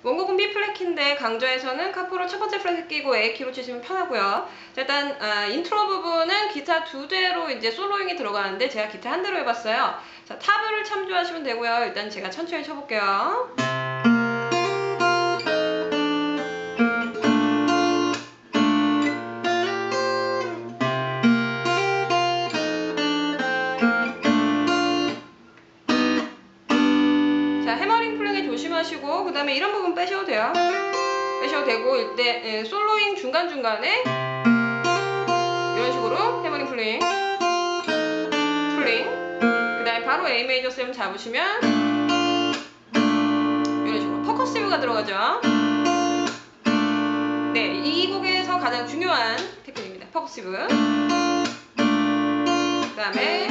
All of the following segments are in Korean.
원곡은 B 플랫키인데 강좌에서는 카포를 첫 번째 플랫에 끼고 A 키로 치시면 편하고요. 자, 일단 인트로 부분은 기타 2대로 이제 솔로잉이 들어가는데 제가 기타 한 대로 해봤어요. 자, 타브를 참조하시면 되고요. 일단 제가 천천히 쳐볼게요. 자, 해머링 플링에 조심하시고 그 다음에 이런 부분 빼셔도 돼요. 빼셔도 되고 이때 솔로잉 중간중간에 이런 식으로 해머링 플링 그 다음에 바로 A 메이저 7 잡으시면 이런 식으로 퍼커시브가 들어가죠. 네, 이 곡에서 가장 중요한 테크닉입니다. 퍼커시브. 그 다음에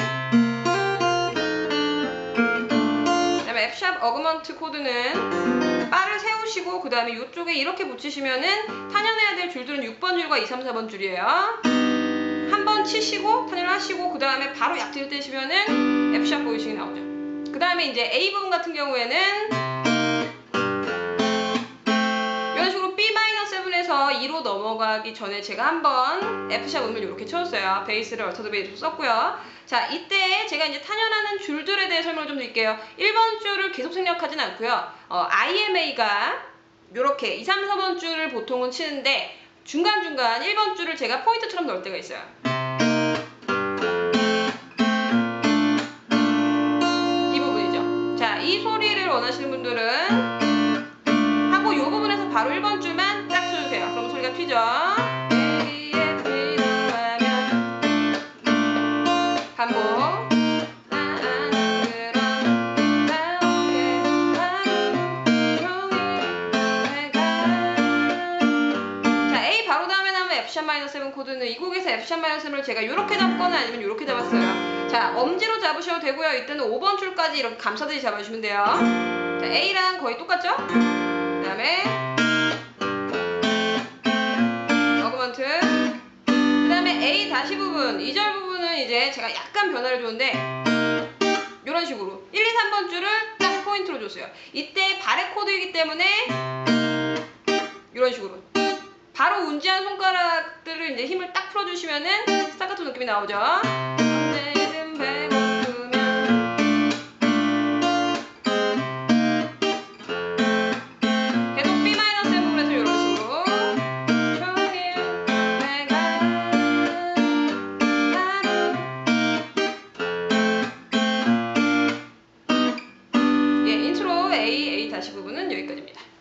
F샵 어그먼트 코드는 바를 세우시고 그 다음에 이쪽에 이렇게 붙이시면은 탄현해야 될 줄들은 6번 줄과 2, 3, 4번 줄이에요. 한번 치시고 탄현을 하시고 그 다음에 바로 약지를 떼시면은 F샵 보이싱이 나오죠. 그 다음에 이제 A 부분 같은 경우에는 이런 식으로 B-7에서 2로 넘어가기 전에 제가 한번 F샵 음을 이렇게 쳐줬어요. 베이스를 얼터드 베이스로 썼고요. 자, 이때 제가 이제 탄현하는 줄들에 대해 설명을 좀 드릴게요. 1번 줄을 계속 생략하진 않고요. IMA가 이렇게 2, 3, 4번 줄을 보통은 치는데 중간중간 1번 줄을 제가 포인트처럼 넣을 때가 있어요. 이 부분이죠. 자, 이 소리를 원하시는 분들은 하고 이 부분에서 바로 1번 줄만 딱 쳐주세요. 그럼 소리가 튀죠. 반복. 자, A 바로 다음에 나오면 F샵-7 코드는 이 곡에서 F샵-7을 제가 이렇게 잡거나 아니면 이렇게 잡았어요. 자, 엄지로 잡으셔도 되고요. 이때는 5번 줄까지 이렇게 감싸듯이 잡아주시면 돼요. 자, A랑 거의 똑같죠? 그 다음에 어그먼트. 그 다음에 A 다시 부분, 2절 부분은 이제 제가 약간 변화를 줬는데 이런 식으로 1, 2, 3번 줄을 딱 포인트로 줬어요. 이때 발의 코드이기 때문에 이런 식으로 바로 운지한 손가락들을 이제 힘을 딱 풀어주시면은 스타카토 느낌이 나오죠. 계속 B-7에서 이런 식으로 인트로 A 다시 부분은 여기까지입니다.